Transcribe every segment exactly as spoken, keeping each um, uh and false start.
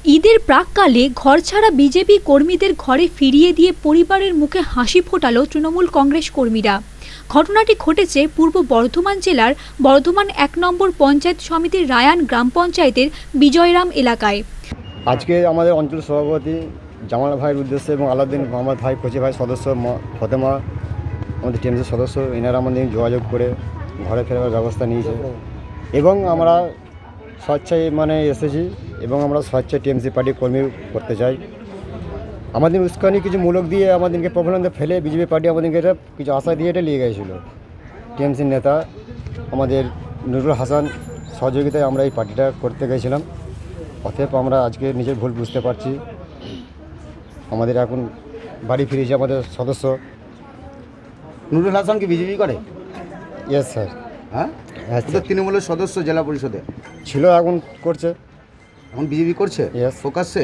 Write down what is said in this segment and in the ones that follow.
ঈদের প্রাককালে ঘরছাড়া বিজেপি কর্মীদের ঘরে ফিরিয়ে দিয়ে পরিবারের মুখে হাসি ফোটালো তৃণমূল কংগ্রেস কর্মীরা। ঘটনাটি ঘটেছে পূর্ব বর্ধমান জেলার বর্ধমান এক নম্বর পঞ্চায়েত সমিতির রায়ান গ্রাম পঞ্চায়েতের বিজয়রাম এলাকায়। আজকে আমাদের অঞ্চল সভাপতি জামাল ভাইয়ের উদ্দেশ্যে এবং আলাউদ্দিন মোহাম্মদ ভাই কোচি ভাই সদস্য ফতেমা আমাদের টিএমসির সদস্য এনারা আমাদের যোগাযোগ করে ঘরে ফেরার ব্যবস্থা নিয়েছে এবং আমরা স্বেচ্ছায় মানে এসেছি এবং আমরা স্বেচ্ছায় টিএমসি পার্টি কর্মী করতে চাই। আমাদের উস্কানি কিছু মূলক দিয়ে আমাদেরকে প্রবলেমে ফেলে বিজেপি পার্টি আমাদেরকে এটা কিছু আশা দিয়ে এটা নিয়ে গিয়েছিল। টিএমসির নেতা আমাদের নুরুল হাসান সহযোগিতায় আমরা এই পার্টিটা করতে গেছিলাম। অতএব আমরা আজকে নিজের ভুল বুঝতে পারছি। আমাদের এখন বাড়ি ফিরেছে আমাদের সদস্য। নুরুল হাসান কি বিজেপি করে? Yes sir. হ্যাঁ, তো তৃণমূলের সদস্য জেলা পরিষদে ছিল, এখন করছে, এখন বিজেপি করছে Yes. ফোকাসে।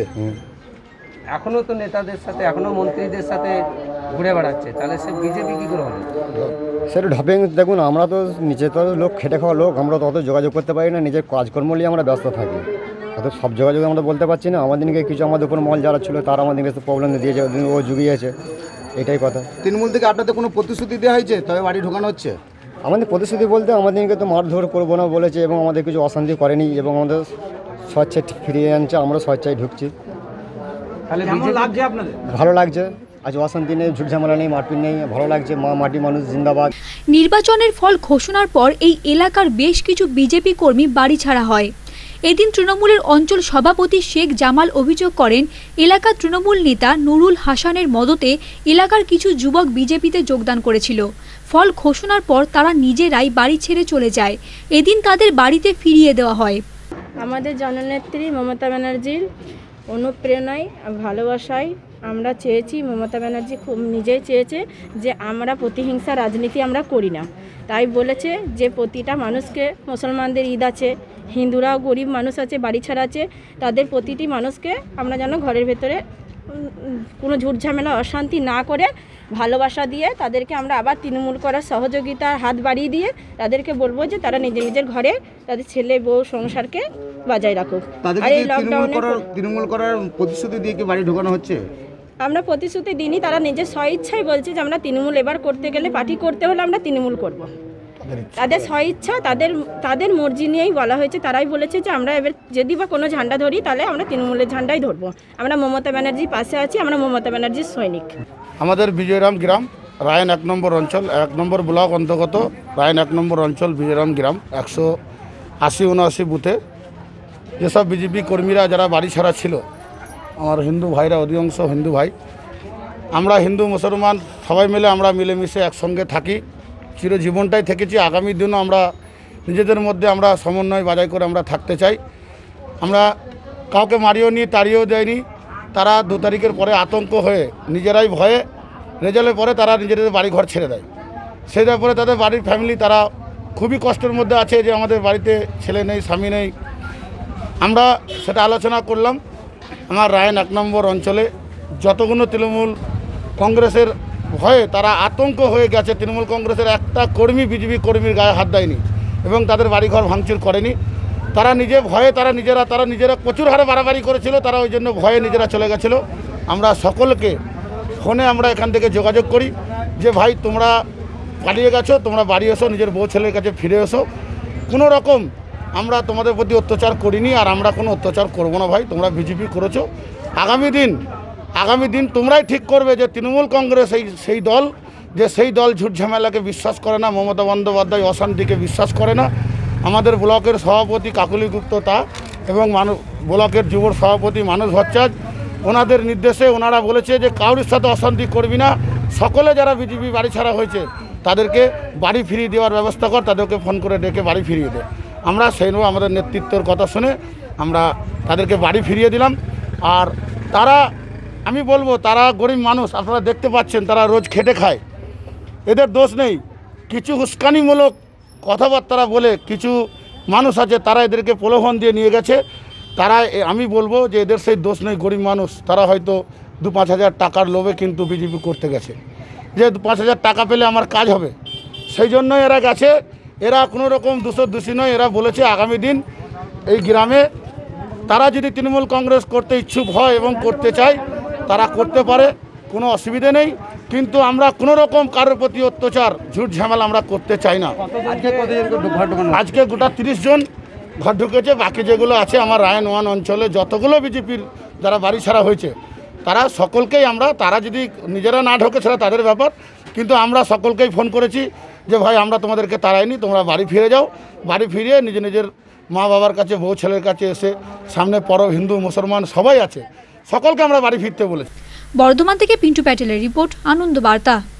এখনো তো নেতাদের সাথে এখনো মন্ত্রীদের সাথে ঘুরে বেড়াচ্ছে, তাহলে সে বিজেপি কি করে হবে? স্যার ঢাপিং দেখুন, আমরা তো নিচে তো লোক খেটে খাওয়া লোক, আমরা তো অত যোগাযোগ করতে পারি না, নিজের কাজকর্ম নিয়ে আমরা ব্যস্ত থাকি। অত সব যোগাযোগ আমরা বলতে পারছি না। আমাদেরকে কিছু আমাদের উপর মল যারা ছিল তারা আমাদেরকে প্রবলেম দিয়েছে, ও জুগিয়েছে, এটাই কথা। তৃণমূল থেকে আপনাদের কোনো প্রতিশ্রুতি দেওয়া হয়েছে তবে বাড়ি ঢোকানো হচ্ছে? আমাদের প্রতিশ্রুতি বলতে আমাদেরকে তো মারধর করবো না বলেছে এবং আমাদের কিছু অশান্তি করেনি এবং আমাদের স্বেচ্ছায় ফিরিয়ে আনছে, আমরা স্বেচ্ছায় ঢুকছি। তাহলে বিজেপি লাগছে আপনাদের? ভালো লাগছে, আজ অশান্তি নেই, ঝুট ঝামেলা নেই, মারপিট নেই, ভালো লাগছে। মা মাটি মানুষ জিন্দাবাদ। নির্বাচনের ফল ঘোষণার পর এই এলাকার বেশ কিছু বিজেপি কর্মী বাড়ি ছাড়া হয়। এদিন তৃণমূলের অঞ্চল সভাপতি শেখ জামাল অভিযোগ করেন, এলাকার তৃণমূল নেতা নুরুল হাসানের মদতে এলাকার কিছু যুবক বিজেপিতে যোগদান করেছিল। ফল ঘোষণার পর তারা নিজেরাই বাড়ি ছেড়ে চলে যায়। এদিন তাদের বাড়িতে ফিরিয়ে দেওয়া হয়। আমাদের জননেত্রী মমতা ব্যানার্জির অনুপ্রেরণায় ভালোবাসায় আমরা চেয়েছি, মমতা ব্যানার্জি খুব নিজেই চেয়েছে যে আমরা প্রতিহিংসা রাজনীতি আমরা করি না। তাই বলেছে যে প্রতিটা মানুষকে, মুসলমানদের ঈদ আছে, হিন্দুরাও গরিব মানুষ আছে, বাড়ি ছাড়া আছে, তাদের প্রতিটি মানুষকে আমরা যেন ঘরের ভেতরে কোনো ঝুট ঝামেলা অশান্তি না করে ভালোবাসা দিয়ে তাদেরকে আমরা আবার তৃণমূল করার সহযোগিতার হাত বাড়িয়ে দিয়ে তাদেরকে বলবো যে তারা নিজের নিজের ঘরে তাদের ছেলে বউ সংসারকে বজায় রাখুক। আর এই লকডাউনে তৃণমূল করার প্রতিশ্রুতি দিয়ে কি বাড়ি ঢোকানো হচ্ছে? আমরা প্রতিশ্রুতি দিনই, তারা নিজের স্বইচ্ছাই বলছে যে আমরা তৃণমূল এবার করতে গেলে, পার্টি করতে হলে আমরা তৃণমূল করব। তাদের স্বইচ্ছা, তাদের তাদের মর্জি নিয়েই বলা হয়েছে। তারাই বলেছে যে আমরা এবার যদি বা কোনো ঝান্ডা ধরি তাহলে আমরা তৃণমূলের ঝান্ডাই ধরবো। আমরা মমতা ব্যানার্জির পাশে আছি, আমরা মমতা ব্যানার্জির সৈনিক। আমাদের বিজয়রাম গ্রাম রায়ন এক নম্বর অঞ্চল, এক নম্বর ব্লক অন্তর্গত রায়ন এক নম্বর অঞ্চল বিজয়রাম গ্রাম একশো আশি উনআশি বুথে যেসব বিজেপি কর্মীরা যারা বাড়ি ছাড়া ছিল, আমার হিন্দু ভাইরা, অধিকাংশ হিন্দু ভাই, আমরা হিন্দু মুসলমান সবাই মিলে আমরা মিলেমিশে একসঙ্গে থাকি, চিরজীবনটাই থেকেছি। আগামী দিনও আমরা নিজেদের মধ্যে আমরা সমন্বয় বজায় করে আমরা থাকতে চাই। আমরা কাউকে মারিও নি, তাড়িয়েও দেয়নি। তারা দু তারিখের পরে আতঙ্ক হয়ে নিজেরাই ভয়ে রেজাল্টের পরে তারা নিজেদের বাড়ি ঘর ছেড়ে দেয়। সেই পরে তাদের বাড়ির ফ্যামিলি তারা খুবই কষ্টের মধ্যে আছে যে আমাদের বাড়িতে ছেলে নেই, স্বামী নেই। আমরা সেটা আলোচনা করলাম। আমার রায়ন এক নম্বর অঞ্চলে যতগুলো তৃণমূল কংগ্রেসের ভয়ে তারা আতঙ্ক হয়ে গেছে, তৃণমূল কংগ্রেসের একটা কর্মী বিজেপি কর্মীর গায়ে হাত দেয়নি এবং তাদের বাড়িঘর ভাঙচুর করেনি। তারা নিজে ভয়ে তারা নিজেরা তারা নিজেরা প্রচুর হারে বাড়াবাড়ি করেছিল, তারা ওই জন্য ভয়ে নিজেরা চলে গেছিলো। আমরা সকলকে ফোনে আমরা এখান থেকে যোগাযোগ করি যে ভাই তোমরা পালিয়ে গেছো, তোমরা বাড়ি এসো, নিজের বউ ছেলের কাছে ফিরে এসো। কোনো রকম আমরা তোমাদের প্রতি অত্যাচার করিনি আর আমরা কোনো অত্যাচার করবো না ভাই, তোমরা বিজেপি করেছো। আগামী দিন আগামী দিন তোমরাই ঠিক করবে যে তৃণমূল কংগ্রেস এই সেই দল যে সেই দল ঝুট ঝামেলাকে বিশ্বাস করে না, মমতা বন্দ্যোপাধ্যায় অশান্তিকে বিশ্বাস করে না। আমাদের ব্লকের সভাপতি কাকুলি গুপ্ত তা এবং মানুষ ব্লকের যুব সভাপতি মানুষ ভট্টাচার্য, ওনাদের নির্দেশে ওনারা বলেছে যে কারোর সাথে অশান্তি করবি না, সকলে যারা বিজেপি বাড়ি ছাড়া হয়েছে তাদেরকে বাড়ি ফিরিয়ে দেওয়ার ব্যবস্থা কর, তাদেরকে ফোন করে ডেকে বাড়ি ফিরিয়ে দে। আমরা সেই নয় আমাদের নেতৃত্বের কথা শুনে আমরা তাদেরকে বাড়ি ফিরিয়ে দিলাম। আর তারা, আমি বলবো তারা গরিব মানুষ, আপনারা দেখতে পাচ্ছেন তারা রোজ খেটে খায়, এদের দোষ নেই। কিছু উস্কানিমূলক কথাবার্তা বলে কিছু মানুষ আছে তারা এদেরকে প্রলোভন দিয়ে নিয়ে গেছে। তারা, আমি বলবো যে এদের সেই দোষ নেই, গরিব মানুষ। তারা হয়তো দু পাঁচ হাজার টাকার লোভে কিন্তু বিজেপি করতে গেছে, যে দু পাঁচ হাজার টাকা পেলে আমার কাজ হবে, সেই জন্য এরা গেছে। এরা কোনো রকম দুশো দোষী নয়। এরা বলেছে আগামী দিন এই গ্রামে তারা যদি তৃণমূল কংগ্রেস করতে ইচ্ছুক হয় এবং করতে চায় তারা করতে পারে, কোনো অসুবিধে নেই। কিন্তু আমরা কোনো রকম কারোর প্রতি অত্যাচার ঝুট ঝামেলা আমরা করতে চাই না। আজকে কতজনকে ঘর ঢোকানো? আজকে গোটা তিরিশ জন ঘর ঢুকেছে। বাকি যেগুলো আছে আমার রায়ন ওয়ান অঞ্চলে যতগুলো বিজেপির যারা বাড়ি ছাড়া হয়েছে তারা সকলকেই আমরা, তারা যদি নিজেরা না ঢোকে সেটা তাদের ব্যাপার, কিন্তু আমরা সকলকেই ফোন করেছি যে ভাই আমরা তোমাদেরকে তাড়াইনি, তোমরা বাড়ি ফিরে যাও। বাড়ি ফিরিয়ে নিজের নিজের মা বাবার কাছে, বউ ছেলের কাছে এসে, সামনে পরব হিন্দু মুসলমান সবাই আছে, সকলকে আমরা বাড়ি ফিরতে বলেছি। বর্ধমান থেকে পিন্টু প্যাটেলের রিপোর্ট, আনন্দ বার্তা।